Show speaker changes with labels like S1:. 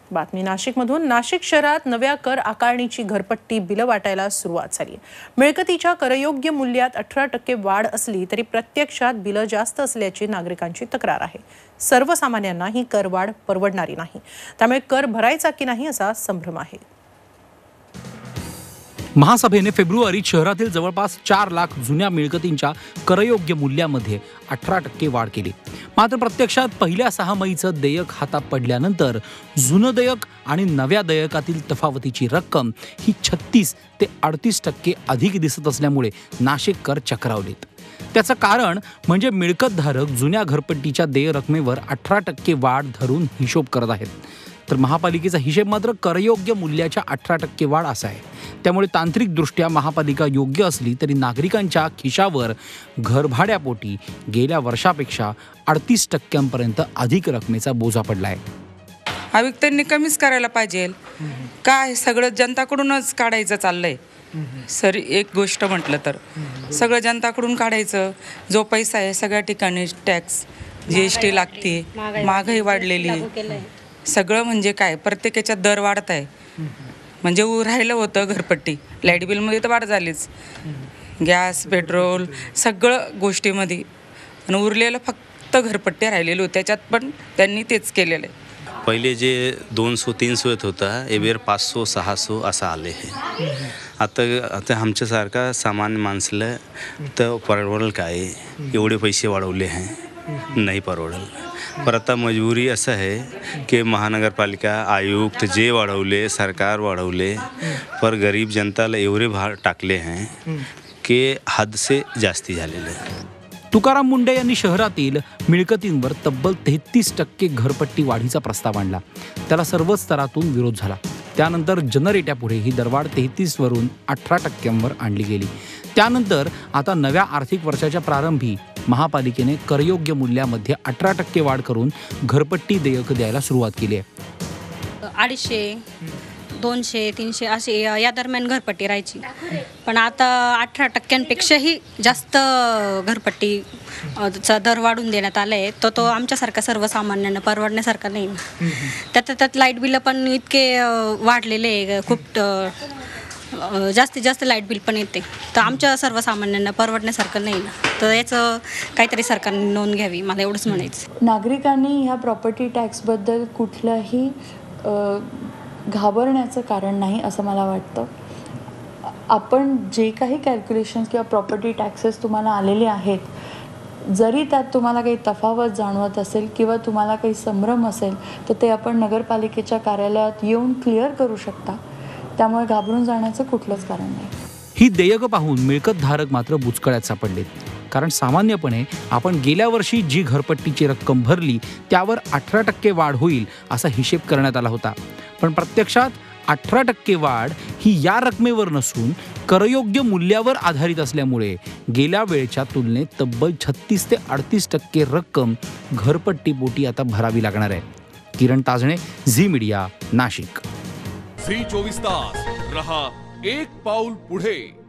S1: बातमी नाशिकमधून। नाशिक शहरात नव्या कर आकारणीची घरपट्टी बिलं वाटायला सुरुवात झाली। मिळकतीच्या करयोग्य मूल्यात 18% वाढ असली तरी प्रत्यक्षात बिलं जास्त असल्याची नागरिकांची तक्रार आहे। सर्वसामान्यांना ही करवाढ परवडणारी नाही, त्यामुळे कर भरायचा की नाही असा संभ्रम आहे।
S2: महासभेने फेब्रुवारीत शहरातील जवळपास 4 लाख जुन्या मिळकतींच्या करयोग्य मूल्यामध्ये 18% वाढ केली। मात्र प्रत्यक्षात पहिल्या 6 महिन्याचं देयक हातात पडल्यानंतर जुनं देयक आणि नव्या देयकातील तफावतीची रक्कम ही 36 ते 38% अधिक दिसत असल्यामुळे नाशिककर चक्रावलेत। त्याचं कारण म्हणजे मिळकतधारक जुन्या घरपट्टीच्या देय रकमेवर 18% वाढ धरून हिशोब करत आहेत, तर महापालिकेचा हिशेब मात्र करयोग्य मूल्याच्या 18% वाढ असा आहे। त्यामुळे तांत्रिकदृष्ट्या महापालिका योग्य असली तरी नागरिकांच्या खिशावर घरभाड्यापोटी गेल्या वर्षापेक्षा 38% अधिक रकमेचा बोजा पडला आहे।
S3: आयुक्तांनी कमीच करायला पाहिजे। काय सगळं जनताकडूनच काढायचं चाललंय। सर एक गोष्ट म्हटलं तर सगळं जनताकडून काढायचं। जो पैसा आहे सगळ्या ठिकाणी टॅक्स GST लागते, महागाई वाढलेली, सगळं म्हणजे काय प्रत्येकाच्या दर वाढत आहे। म्हणजे राहिलं होतं घरपट्टी, लाईट बिलमध्ये तर वाढ झालीच, गॅस पेट्रोल सगळं गोष्टीमध्ये, आणि उरलेलं फक्त घरपट्टी राहिलेली होती, त्याच्यात पण त्यांनी तेच केलेलं आहे।
S4: पहिले जे 200-300 येत होता एवेर 500-600 असं आले आहे। आता आमच्यासारखा सामान्य माणसाला तर परवडेल काय, एवढे पैसे वाढवले आहे, नाही परवडेल। पर आता मजबुरी असं आहे की महानगरपालिका आयुक्त जे वाढवले, सरकार वाढवले, पर गरीब जनताला एवढे भार टाकले हैं की हद से जास्ती झालेले आहे।
S2: तुकाराम मुंडे यांनी शहरातील मिळकतींवर तब्बल 33% घरपट्टी वाढीचा प्रस्ताव आणला। त्याला सर्वच स्तरातून विरोध झाला। त्यानंतर जनरेट्यापुढे ही दरवाढ 33 वरून 18% आणली गेली। त्यानंतर आता नव्या आर्थिक वर्षाच्या प्रारंभी महापालिकेने करयोग्य मूल्यामध्ये 18% वाढ करून घरपट्टी देयक द्यायला सुरुवात केली आहे।
S5: 250, 200, 300 असे या दरम्यान घरपट्टी राहायची, पण आता 18%पेक्षाही जास्त घरपट्टीचा दर वाढून देण्यात आला आहे। तो आमच्यासारखा सर्वसामान्यांना परवडण्यासारखा नाही। त्यात लाईट बिल पण इतके वाढलेले आहे, खूप जास्तीत जास्त लाईट बिल पण येते, तर आमच्या सर्वसामान्यांना परवडण्यासारखं नाही ना, तर याचं काहीतरी सरकारने नोंद घ्यावी, मला एवढंच म्हणायचं।
S6: नागरिकांनी ह्या प्रॉपर्टी टॅक्सबद्दल कुठल्याही घाबरण्याचं कारण नाही असं मला वाटतं। आपण जे काही कॅल्क्युलेशन्स किंवा प्रॉपर्टी टॅक्सेस तुम्हाला आलेले आहेत, जरी त्यात तुम्हाला काही तफावत जाणवत असेल किंवा तुम्हाला काही संभ्रम असेल, तर ते आपण नगरपालिकेच्या कार्यालयात येऊन क्लिअर करू शकता। त्यामुळे घाबरून जाण्याचं कुठलंच कारण नाही।
S2: ही देयक पाहून मिळकतधारक मात्र बुचकळ्यात सापडलेत, कारण सामान्यपणे आपण गेल्या वर्षी जी घरपट्टीची रक्कम भरली त्यावर 18% वाढ होईल असा हिशेब करण्यात आला होता, पण प्रत्यक्षात 18% वाढ ही या रकमेवर नसून करयोग्य मूल्यावर आधारित असल्यामुळे गेल्या वेळेच्या तुलनेत तब्बल 36 ते 38% रक्कम घरपट्टीपोटी आता भरावी लागणार आहे। किरण ताजणे, झी मीडिया, नाशिक।
S7: झी 24 तास रहा एक पाऊल पुढे।